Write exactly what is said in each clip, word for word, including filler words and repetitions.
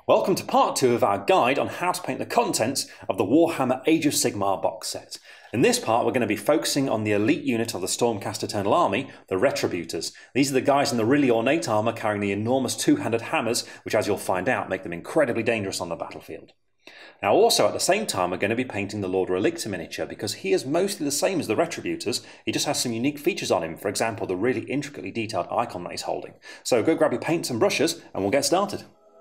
Welcome to part two of our guide on how to paint the contents of the Warhammer Age of Sigmar box set. In this part we're going to be focusing on the elite unit of the Stormcast Eternal Army, the Retributors. These are the guys in the really ornate armour carrying the enormous two-handed hammers, which as you'll find out make them incredibly dangerous on the battlefield. Now also at the same time we're going to be painting the Lord Relictor miniature because he is mostly the same as the Retributors, he just has some unique features on him, for example the really intricately detailed icon that he's holding. So go grab your paints and brushes and we'll get started.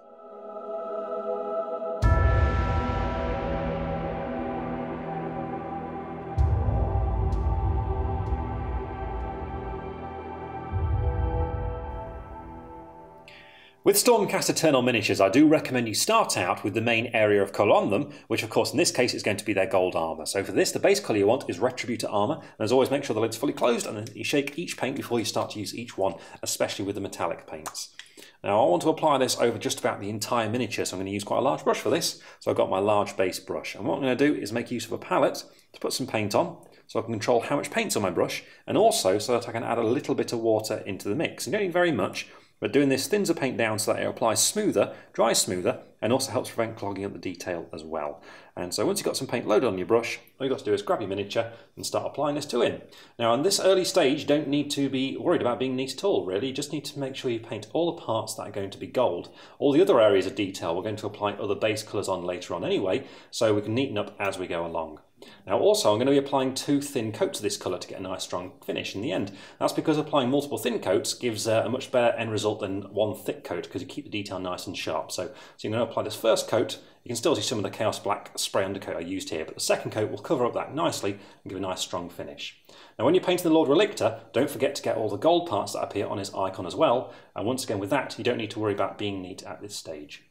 With Stormcast Eternal miniatures, I do recommend you start out with the main area of colour on them, which of course in this case is going to be their gold armour. So for this, the base colour you want is Retributor armour, and as always make sure the lid's fully closed and then you shake each paint before you start to use each one, especially with the metallic paints. Now I want to apply this over just about the entire miniature, so I'm going to use quite a large brush for this. So I've got my large base brush, and what I'm going to do is make use of a palette to put some paint on, so I can control how much paint's on my brush, and also so that I can add a little bit of water into the mix. And you don't need very much, but doing this thins the paint down so that it applies smoother, dries smoother, and also helps prevent clogging up the detail as well. And so once you've got some paint loaded on your brush, all you've got to do is grab your miniature and start applying this to it. Now on this early stage, you don't need to be worried about being neat at all, really. You just need to make sure you paint all the parts that are going to be gold. All the other areas of detail we're going to apply other base colours on later on anyway, so we can neaten up as we go along. Now also I'm going to be applying two thin coats of this colour to get a nice strong finish in the end. That's because applying multiple thin coats gives uh, a much better end result than one thick coat, because you keep the detail nice and sharp. So, so you're going to apply this first coat. You can still see some of the Chaos Black spray undercoat I used here, but the second coat will cover up that nicely and give a nice strong finish. Now when you're painting the Lord Relictor, don't forget to get all the gold parts that appear on his icon as well, and once again with that you don't need to worry about being neat at this stage.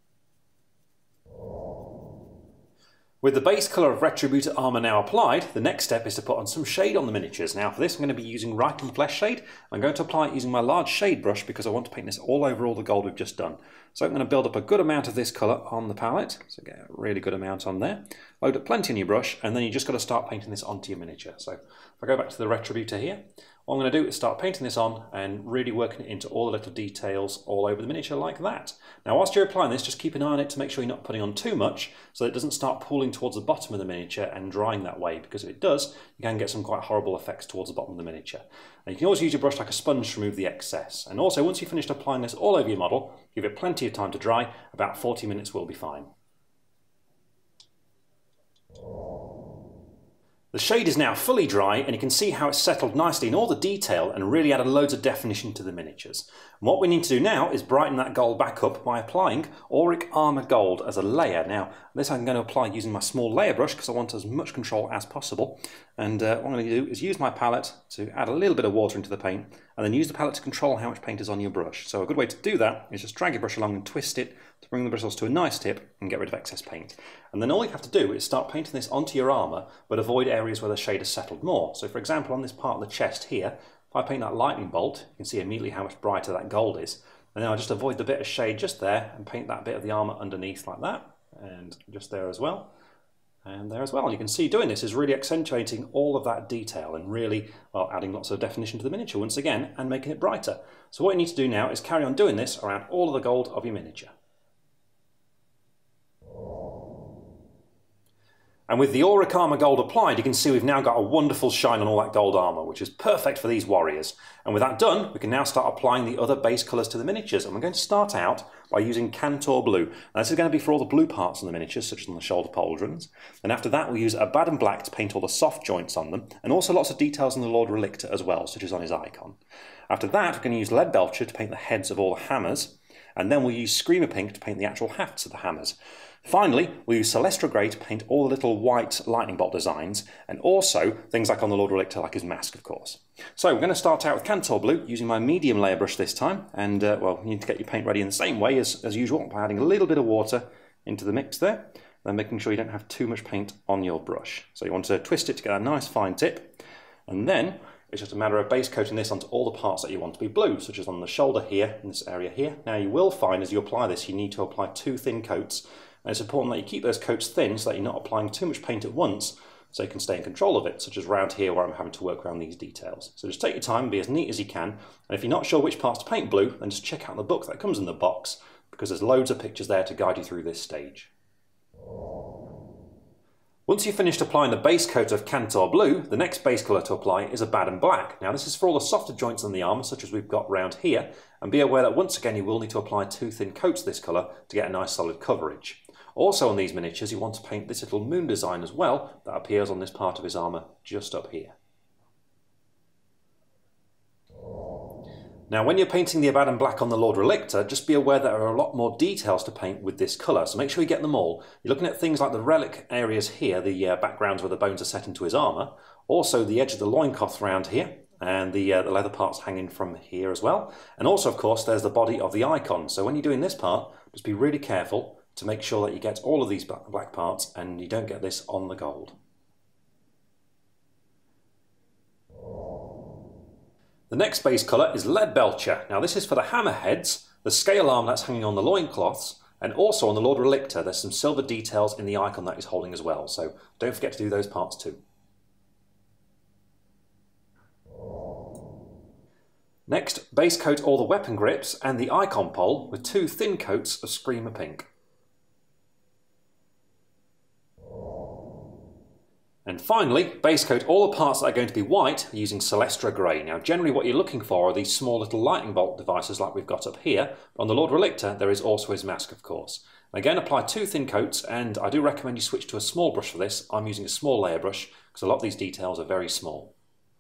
With the base colour of Retributor armour now applied, the next step is to put on some shade on the miniatures. Now for this I'm going to be using Reikland Flesh Shade. I'm going to apply it using my large shade brush because I want to paint this all over all the gold we've just done. So I'm going to build up a good amount of this colour on the palette, so get a really good amount on there. Load up plenty on your brush, and then you just got to start painting this onto your miniature. So if I go back to the Retributor here, what I'm going to do is start painting this on and really working it into all the little details all over the miniature like that. Now whilst you're applying this, just keep an eye on it to make sure you're not putting on too much so that it doesn't start pooling towards the bottom of the miniature and drying that way, because if it does, you can get some quite horrible effects towards the bottom of the miniature. And you can always use your brush like a sponge to remove the excess. And also once you've finished applying this all over your model, give it plenty of time to dry, about forty minutes will be fine. The shade is now fully dry, and you can see how it's settled nicely in all the detail and really added loads of definition to the miniatures. And what we need to do now is brighten that gold back up by applying Auric Armour Gold as a layer. Now this I'm going to apply using my small layer brush because I want as much control as possible. And uh, what I'm going to do is use my palette to add a little bit of water into the paint, and then use the palette to control how much paint is on your brush. So a good way to do that is just drag your brush along and twist it to bring the bristles to a nice tip and get rid of excess paint. And then all you have to do is start painting this onto your armour, but avoid areas where the shade has settled more. So for example on this part of the chest here, if I paint that lightning bolt, you can see immediately how much brighter that gold is. And then I'll just avoid the bit of shade just there and paint that bit of the armour underneath like that, and just there as well. And there as well. You can see doing this is really accentuating all of that detail and really, well, adding lots of definition to the miniature once again and making it brighter. So what you need to do now is carry on doing this around all of the gold of your miniature. And with the Auric Armour Gold applied, you can see we've now got a wonderful shine on all that gold armour, which is perfect for these warriors. And with that done, we can now start applying the other base colours to the miniatures. And we're going to start out by using Kantor Blue. Now this is going to be for all the blue parts on the miniatures, such as on the shoulder pauldrons. And after that, we'll use Abaddon Black to paint all the soft joints on them, and also lots of details on the Lord Relictor as well, such as on his icon. After that, we're going to use Leadbelcher to paint the heads of all the hammers, and then we'll use Screamer Pink to paint the actual hafts of the hammers. Finally, we'll use Celestra Grey to paint all the little white lightning bolt designs, and also things like on the Lord Relictor, like his mask, of course. So we're going to start out with Kantor Blue, using my medium layer brush this time, and uh, well, you need to get your paint ready in the same way as, as usual, by adding a little bit of water into the mix there, then making sure you don't have too much paint on your brush. So you want to twist it to get a nice fine tip, and then it's just a matter of base coating this onto all the parts that you want to be blue, such as on the shoulder here, in this area here. Now you will find as you apply this, you need to apply two thin coats. And it's important that you keep those coats thin so that you're not applying too much paint at once, so you can stay in control of it, such as around here where I'm having to work around these details. So just take your time and be as neat as you can. And if you're not sure which parts to paint blue, then just check out the book that comes in the box, because there's loads of pictures there to guide you through this stage. Once you've finished applying the base coat of Kantor Blue, the next base colour to apply is Abaddon Black. Now this is for all the softer joints on the armour, such as we've got round here, and be aware that once again you will need to apply two thin coats of this colour to get a nice solid coverage. Also on these miniatures you want to paint this little moon design as well that appears on this part of his armour just up here. Now when you're painting the Abaddon Black on the Lord Relictor, just be aware that there are a lot more details to paint with this colour, so make sure you get them all. You're looking at things like the relic areas here, the uh, backgrounds where the bones are set into his armour, also the edge of the loincloth around here, and the, uh, the leather parts hanging from here as well. And also of course there's the body of the icon, so when you're doing this part, just be really careful to make sure that you get all of these black parts and you don't get this on the gold. The next base colour is Leadbelcher. Now this is for the hammerheads, the scale arm that's hanging on the loincloths, and also on the Lord Relictor there's some silver details in the icon that he's holding as well, so don't forget to do those parts too. Next, base coat all the weapon grips and the icon pole with two thin coats of Screamer Pink. And finally, base coat all the parts that are going to be white using Celestra Grey. Now generally what you're looking for are these small little lightning bolt devices like we've got up here. But on the Lord Relictor there is also his mask of course. Again, apply two thin coats, and I do recommend you switch to a small brush for this. I'm using a small layer brush because a lot of these details are very small.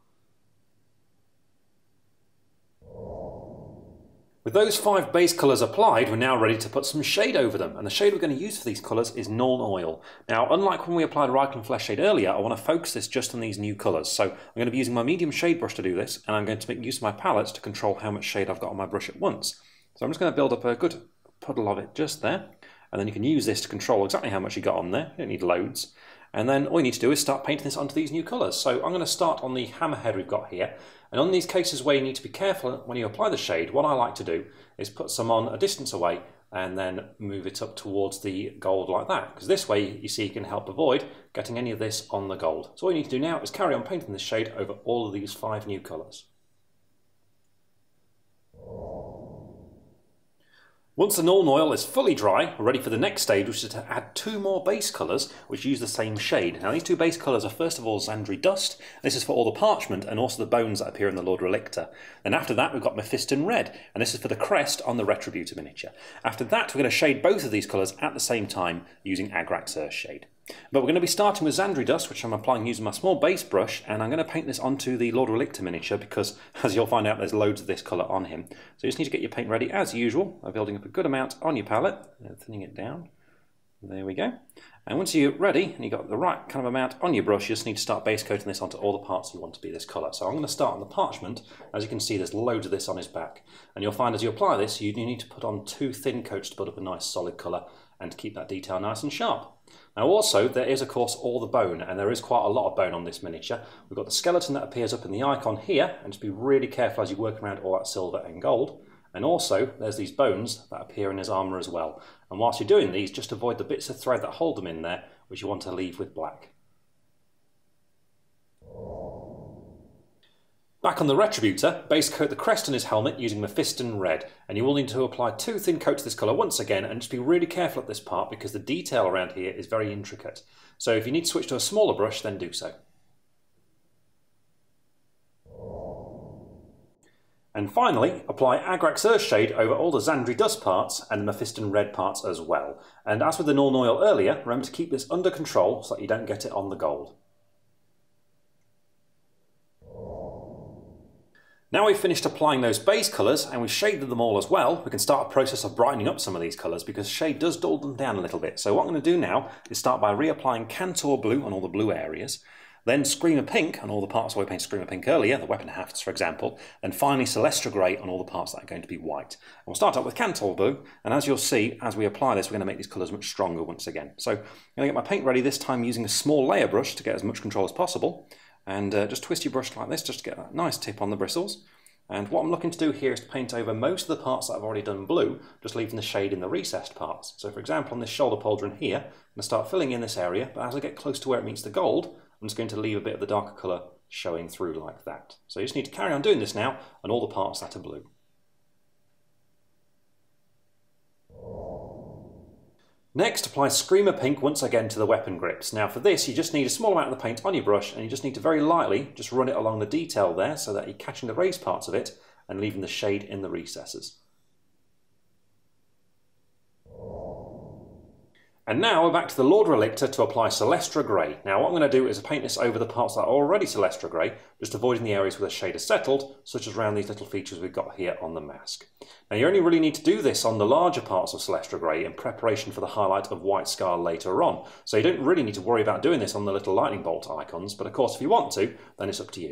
With those five base colours applied, we're now ready to put some shade over them, and the shade we're going to use for these colours is Nuln Oil. Now, unlike when we applied Reikland Flesh Shade earlier, I want to focus this just on these new colours. So I'm going to be using my medium shade brush to do this, and I'm going to make use of my palettes to control how much shade I've got on my brush at once. So I'm just going to build up a good puddle of it just there, and then you can use this to control exactly how much you got on there. You don't need loads. And then all you need to do is start painting this onto these new colours. So I'm going to start on the hammerhead we've got here. And on these cases where you need to be careful when you apply the shade, what I like to do is put some on a distance away and then move it up towards the gold like that. Because this way, you see, you can help avoid getting any of this on the gold. So all you need to do now is carry on painting this shade over all of these five new colours. Once the Nuln Oil is fully dry, we're ready for the next stage, which is to add two more base colours which use the same shade. Now these two base colours are first of all Zandri Dust. This is for all the parchment and also the bones that appear in the Lord Relictor. Then after that we've got Mephiston Red, and this is for the crest on the Retributor miniature. After that we're going to shade both of these colours at the same time using Agrax Earthshade. But we're going to be starting with Zandri Dust, which I'm applying using my small base brush, and I'm going to paint this onto the Lord Relictor miniature because, as you'll find out, there's loads of this colour on him. So you just need to get your paint ready as usual by building up a good amount on your palette and thinning it down. There we go. And once you're ready and you've got the right kind of amount on your brush, you just need to start base coating this onto all the parts you want to be this colour. So I'm going to start on the parchment. As you can see, there's loads of this on his back. And you'll find as you apply this, you need to put on two thin coats to put up a nice solid colour and to keep that detail nice and sharp. Now also, there is of course all the bone, and there is quite a lot of bone on this miniature. We've got the skeleton that appears up in the icon here, and just be really careful as you work around all that silver and gold. And also, there's these bones that appear in his armour as well. And whilst you're doing these, just avoid the bits of thread that hold them in there, which you want to leave with black. Back on the Retributor, base coat the crest on his helmet using Mephiston Red, and you will need to apply two thin coats of this colour once again, and just be really careful at this part because the detail around here is very intricate. So if you need to switch to a smaller brush, then do so. And finally, apply Agrax Earthshade over all the Zandri Dust parts and the Mephiston Red parts as well. And as with the Nuln Oil earlier, remember to keep this under control so that you don't get it on the gold. Now we've finished applying those base colours and we've shaded them all as well, we can start a process of brightening up some of these colours because shade does dull them down a little bit. So what I'm going to do now is start by reapplying Kantor Blue on all the blue areas, then Screamer Pink on all the parts where we painted Screamer Pink earlier, the weapon hafts for example, and finally Celestra Grey on all the parts that are going to be white. And we'll start up with Kantor Blue, and as you'll see, as we apply this, we're going to make these colours much stronger once again. So I'm going to get my paint ready, this time using a small layer brush to get as much control as possible. And uh, just twist your brush like this just to get that nice tip on the bristles. And what I'm looking to do here is to paint over most of the parts that I've already done blue, just leaving the shade in the recessed parts. So for example, on this shoulder pauldron here, I'm going to start filling in this area, but as I get close to where it meets the gold, I'm just going to leave a bit of the darker colour showing through like that. So you just need to carry on doing this now on all the parts that are blue. Next, apply Screamer Pink once again to the weapon grips. Now for this, you just need a small amount of the paint on your brush, and you just need to very lightly just run it along the detail there so that you're catching the raised parts of it and leaving the shade in the recesses. And now we're back to the Lord Relicta to apply Celestra Grey. Now what I'm going to do is paint this over the parts that are already Celestra Grey, just avoiding the areas where the shade is settled, such as around these little features we've got here on the mask. Now you only really need to do this on the larger parts of Celestra Grey in preparation for the highlight of White Scar later on. So you don't really need to worry about doing this on the little lightning bolt icons, but of course if you want to, then it's up to you.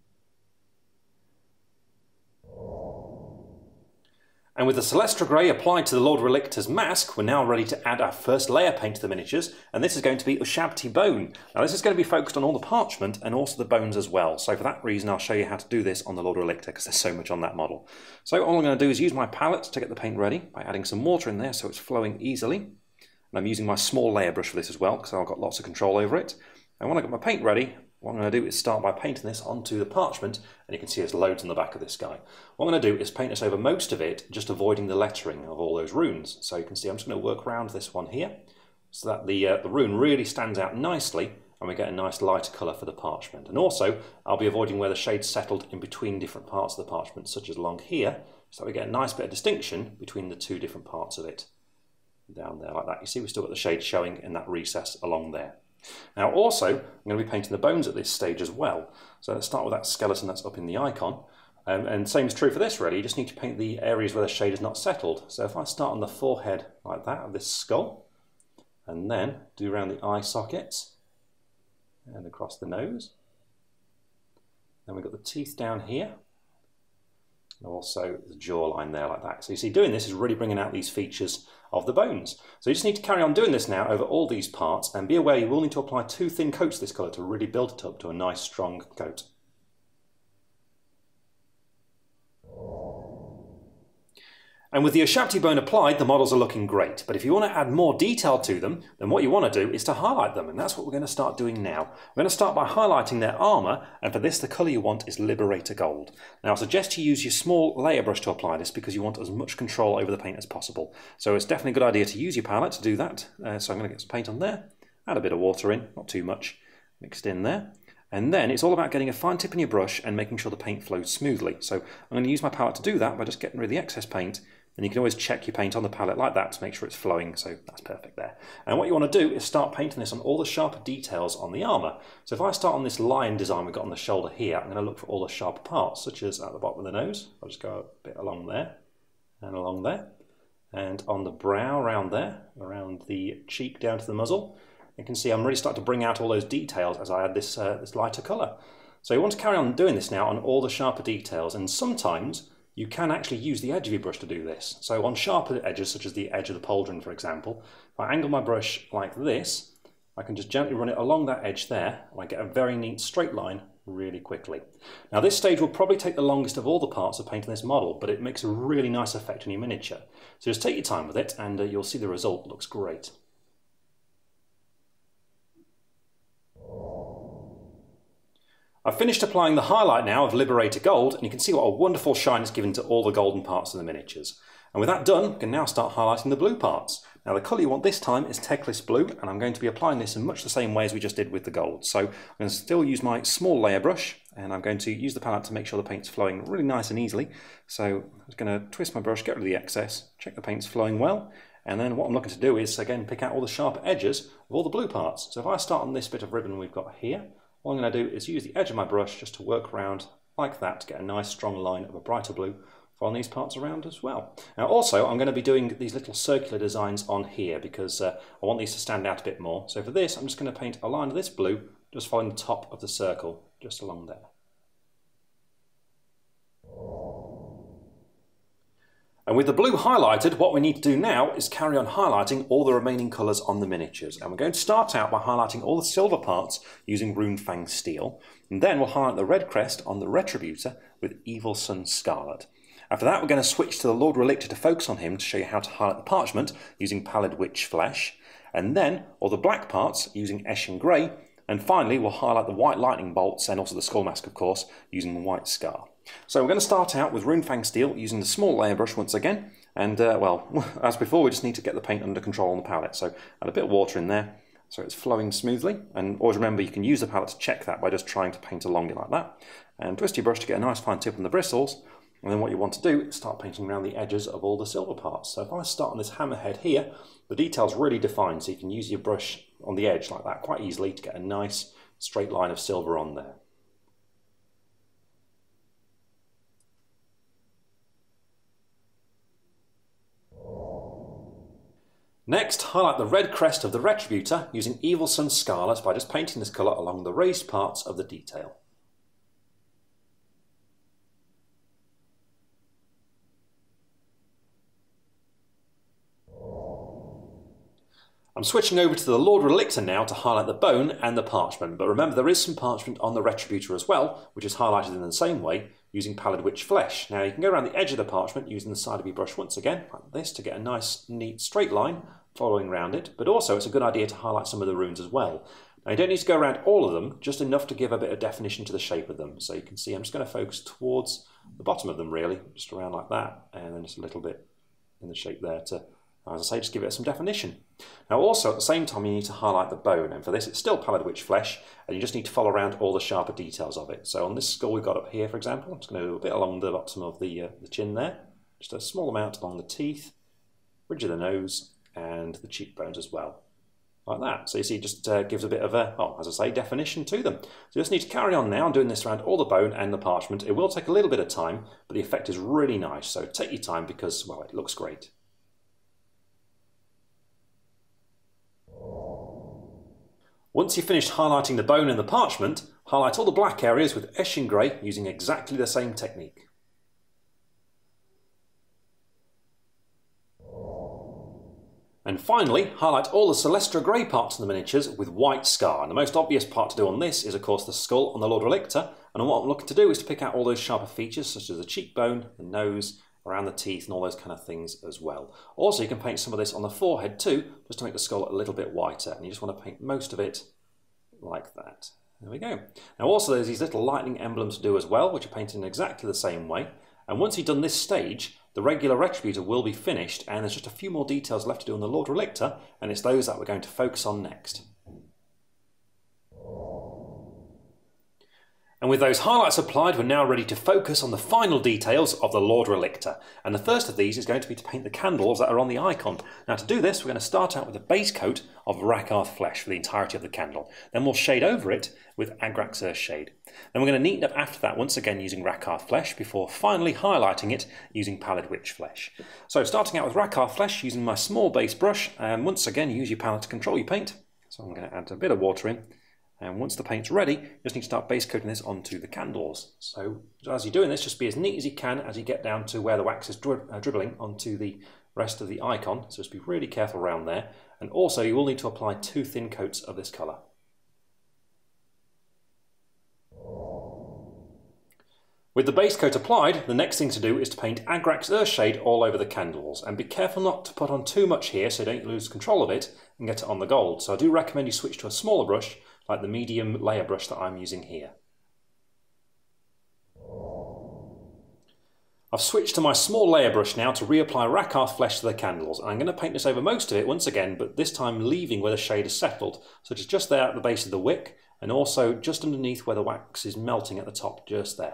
And with the Celestra Grey applied to the Lord Relicta's mask, we're now ready to add our first layer paint to the miniatures, and this is going to be Ushabti Bone. Now this is going to be focused on all the parchment and also the bones as well, so for that reason I'll show you how to do this on the Lord Relicta because there's so much on that model. So all I'm going to do is use my palette to get the paint ready by adding some water in there so it's flowing easily. And I'm using my small layer brush for this as well because I've got lots of control over it. And when I've got my paint ready, what I'm going to do is start by painting this onto the parchment, and you can see there's loads on the back of this guy. What I'm going to do is paint this over most of it, just avoiding the lettering of all those runes. So you can see I'm just going to work around this one here, so that the, uh, the rune really stands out nicely, and we get a nice lighter colour for the parchment. And also, I'll be avoiding where the shade's settled in between different parts of the parchment, such as along here, so that we get a nice bit of distinction between the two different parts of it. Down there like that. You see we've still got the shade showing in that recess along there. Now also, I'm going to be painting the bones at this stage as well. So let's start with that skeleton that's up in the icon. Um, and same is true for this really, you just need to paint the areas where the shade is not settled. So if I start on the forehead like that, of this skull, and then do around the eye sockets, and across the nose. Then we've got the teeth down here, and also the jawline there like that. So you see doing this is really bringing out these features of the bones. So you just need to carry on doing this now over all these parts, and be aware you will need to apply two thin coats of this colour to really build it up to a nice strong coat. And with the Ushabti Bone applied, the models are looking great. But if you want to add more detail to them, then what you want to do is to highlight them. And that's what we're going to start doing now. We're going to start by highlighting their armour. And for this, the colour you want is Liberator Gold. Now, I suggest you use your small layer brush to apply this because you want as much control over the paint as possible. So it's definitely a good idea to use your palette to do that. Uh, so I'm going to get some paint on there. Add a bit of water in, not too much, mixed in there. And then it's all about getting a fine tip in your brush and making sure the paint flows smoothly. So I'm going to use my palette to do that by just getting rid of the excess paint. And you can always check your paint on the palette like that to make sure it's flowing, so that's perfect there. And what you want to do is start painting this on all the sharper details on the armour. So if I start on this lion design we've got on the shoulder here, I'm going to look for all the sharper parts, such as at the bottom of the nose. I'll just go a bit along there, and along there, and on the brow around there, around the cheek down to the muzzle. You can see I'm really starting to bring out all those details as I add this, uh, this lighter colour. So you want to carry on doing this now on all the sharper details, and sometimes you can actually use the edge of your brush to do this. So on sharper edges, such as the edge of the pauldron, for example, if I angle my brush like this, I can just gently run it along that edge there, and I get a very neat straight line really quickly. Now this stage will probably take the longest of all the parts of painting this model, but it makes a really nice effect on your miniature. So just take your time with it, and uh, you'll see the result looks great. I've finished applying the highlight now of Liberator Gold, and you can see what a wonderful shine it's given to all the golden parts of the miniatures. And with that done, we can now start highlighting the blue parts. Now the colour you want this time is Teclis Blue, and I'm going to be applying this in much the same way as we just did with the gold. So I'm going to still use my small layer brush, and I'm going to use the palette to make sure the paint's flowing really nice and easily. So I'm just going to twist my brush, get rid of the excess, check the paint's flowing well, and then what I'm looking to do is, again, pick out all the sharp edges of all the blue parts. So if I start on this bit of ribbon we've got here, what I'm going to do is use the edge of my brush just to work around like that to get a nice strong line of a brighter blue on these parts around as well. Now also I'm going to be doing these little circular designs on here because uh, I want these to stand out a bit more. So for this I'm just going to paint a line of this blue just following the top of the circle just along there. And with the blue highlighted, what we need to do now is carry on highlighting all the remaining colours on the miniatures. And we're going to start out by highlighting all the silver parts using Runefang Steel. And then we'll highlight the red crest on the Retributor with Evil Sun Scarlet. After that, we're going to switch to the Lord Relicta to focus on him to show you how to highlight the parchment using Pallid Witch Flesh. And then all the black parts using Eshin Grey. And finally, we'll highlight the white lightning bolts and also the skull mask, of course, using the White Scar. So we're going to start out with Runefang Steel using the small layer brush once again, And uh, well, as before, we just need to get the paint under control on the palette. So add a bit of water in there so it's flowing smoothly. And always remember, you can use the palette to check that by just trying to paint along it like that. And twist your brush to get a nice fine tip on the bristles. And then what you want to do is start painting around the edges of all the silver parts. So if I start on this hammerhead here, the detail's really defined, so you can use your brush on the edge like that quite easily to get a nice straight line of silver on there. Next, highlight the red crest of the Retributor using Evil Sunz Scarlet by just painting this colour along the raised parts of the detail. I'm switching over to the Lord Relictor now to highlight the bone and the parchment, but remember there is some parchment on the Retributor as well, which is highlighted in the same way using Pallid Wych Flesh. Now you can go around the edge of the parchment using the side of your brush once again, like this, to get a nice neat straight line following around it, but also it's a good idea to highlight some of the runes as well. Now you don't need to go around all of them, just enough to give a bit of definition to the shape of them. So you can see I'm just going to focus towards the bottom of them really, just around like that, and then just a little bit in the shape there to, as I say, just give it some definition. Now also at the same time you need to highlight the bone, and for this it's still Pallid Wych Flesh, and you just need to follow around all the sharper details of it. So on this skull we've got up here, for example, I'm just going to do a bit along the bottom of the, uh, the chin there, just a small amount along the teeth, bridge of the nose, and the cheekbones as well, like that. So you see it just uh, gives a bit of a, oh, as I say, definition to them. So you just need to carry on now doing this around all the bone and the parchment. It will take a little bit of time, but the effect is really nice, so take your time because, well, it looks great. Once you've finished highlighting the bone and the parchment, highlight all the black areas with Eshin Grey using exactly the same technique. And finally, highlight all the Celestra Grey parts of the miniatures with White Scar. And the most obvious part to do on this is, of course, the skull on the Lord Relictor. And what I'm looking to do is to pick out all those sharper features, such as the cheekbone, the nose, around the teeth, and all those kind of things as well. Also, you can paint some of this on the forehead too, just to make the skull a little bit whiter. And you just want to paint most of it like that. There we go. Now also there's these little lightning emblems to do as well, which are painted in exactly the same way. And once you've done this stage, the regular Retributor will be finished, and there's just a few more details left to do on the Lord Relictor, and it's those that we're going to focus on next. And with those highlights applied, we're now ready to focus on the final details of the Lord Relictor. And the first of these is going to be to paint the candles that are on the icon. Now to do this, we're going to start out with a base coat of Rakarth Flesh for the entirety of the candle. Then we'll shade over it with Agrax Earthshade. Then we're going to neaten up after that once again using Rakarth Flesh before finally highlighting it using Pallid Wych Flesh. So starting out with Rakarth Flesh using my small base brush, and once again use your palette to control your paint. So I'm going to add a bit of water in. And once the paint's ready, you just need to start base coating this onto the candles. So as you're doing this, just be as neat as you can as you get down to where the wax is dri uh, dribbling onto the rest of the icon. So just be really careful around there. And also you will need to apply two thin coats of this colour. With the base coat applied, the next thing to do is to paint Agrax Earthshade all over the candles. And be careful not to put on too much here so you don't lose control of it and get it on the gold. So I do recommend you switch to a smaller brush, like the medium layer brush that I'm using here. I've switched to my small layer brush now to reapply Rakarth Flesh to the candles. And I'm going to paint this over most of it once again, but this time leaving where the shade is settled, such as just there at the base of the wick, and also just underneath where the wax is melting at the top, just there.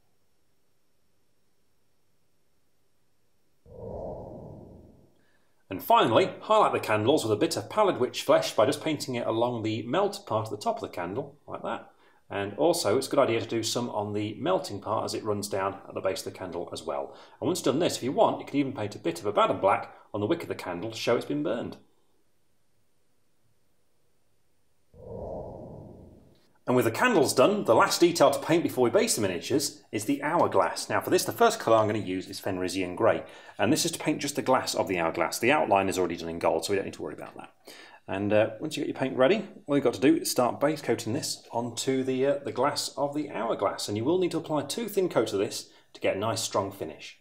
And finally, highlight the candles with a bit of Pallid Wych Flesh by just painting it along the melt part at the top of the candle, like that. And also, it's a good idea to do some on the melting part as it runs down at the base of the candle as well. And once done this, if you want, you can even paint a bit of a Baden Black on the wick of the candle to show it's been burned. And with the candles done, the last detail to paint before we base the miniatures is the hourglass. Now for this, the first colour I'm going to use is Fenrisian Grey. And this is to paint just the glass of the hourglass. The outline is already done in gold, so we don't need to worry about that. And uh, once you get your paint ready, all you've got to do is start base coating this onto the, uh, the glass of the hourglass. And you will need to apply two thin coats of this to get a nice strong finish.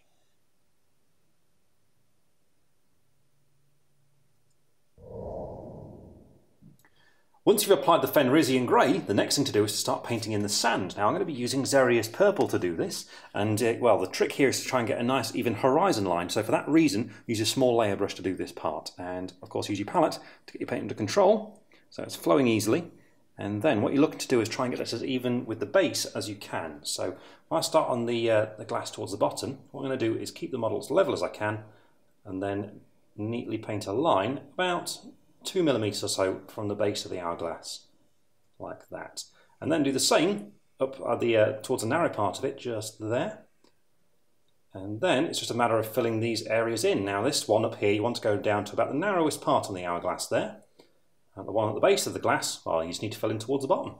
Once you've applied the Fenrisian grey, the next thing to do is to start painting in the sand. Now I'm going to be using Xerius Purple to do this, and uh, well, the trick here is to try and get a nice even horizon line, so for that reason use a small layer brush to do this part, and of course use your palette to get your paint under control, so it's flowing easily. And then what you're looking to do is try and get this as even with the base as you can. So when I start on the, uh, the glass towards the bottom, what I'm going to do is keep the model as level as I can, and then neatly paint a line about two millimeters or so from the base of the hourglass, like that. And then do the same up at the, uh, towards the narrow part of it, just there. And then it's just a matter of filling these areas in. Now this one up here, you want to go down to about the narrowest part on the hourglass there. And the one at the base of the glass, well, you just need to fill in towards the bottom.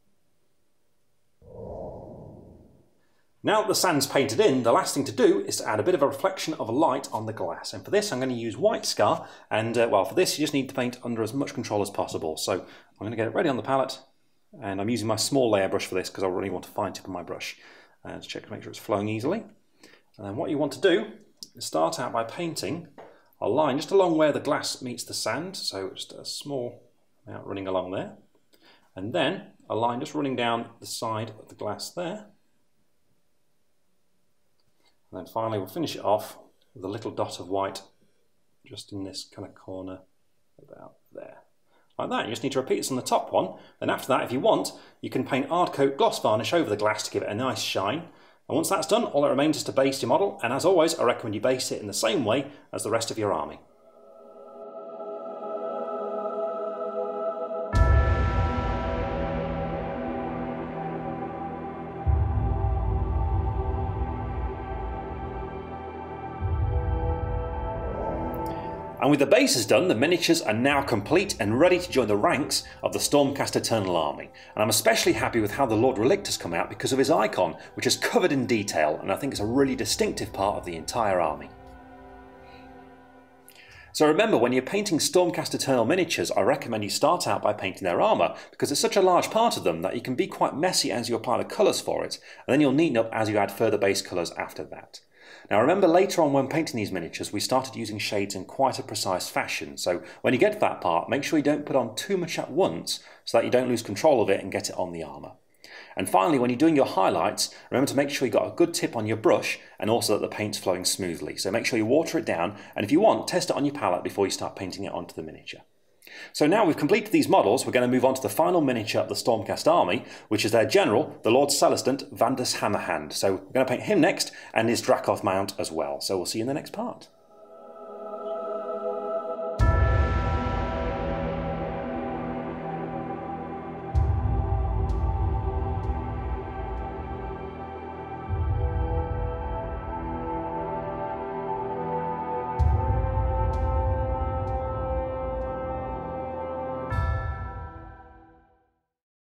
Now that the sand's painted in, the last thing to do is to add a bit of a reflection of a light on the glass. And for this, I'm going to use White Scar. And uh, well, for this, you just need to paint under as much control as possible. So I'm going to get it ready on the palette. And I'm using my small layer brush for this because I really want a fine tip on my brush. And to check to make sure it's flowing easily. And then what you want to do is start out by painting a line just along where the glass meets the sand. So just a small amount running along there. And then a line just running down the side of the glass there. And then finally we'll finish it off with a little dot of white just in this kind of corner about there. Like that. You just need to repeat this on the top one. Then after that, if you want, you can paint Ardcoat gloss varnish over the glass to give it a nice shine. And once that's done, all that remains is to base your model. And as always, I recommend you base it in the same way as the rest of your army. And with the bases done, the miniatures are now complete and ready to join the ranks of the Stormcast Eternal army. And I'm especially happy with how the Lord Relict has come out because of his icon, which is covered in detail, and I think it's a really distinctive part of the entire army. So remember, when you're painting Stormcast Eternal miniatures, I recommend you start out by painting their armour, because it's such a large part of them that you can be quite messy as you apply the colours for it, and then you'll neaten up as you add further base colours after that. Now remember, later on when painting these miniatures, we started using shades in quite a precise fashion, so when you get to that part, make sure you don't put on too much at once so that you don't lose control of it and get it on the armour. And finally, when you're doing your highlights, remember to make sure you've got a good tip on your brush and also that the paint's flowing smoothly. So make sure you water it down, and if you want, test it on your palette before you start painting it onto the miniature. So now we've completed these models, we're going to move on to the final miniature of the Stormcast army, which is their general, the Lord Celestant Vandus Hammerhand. So we're going to paint him next, and his Dracoth mount as well. So we'll see you in the next part.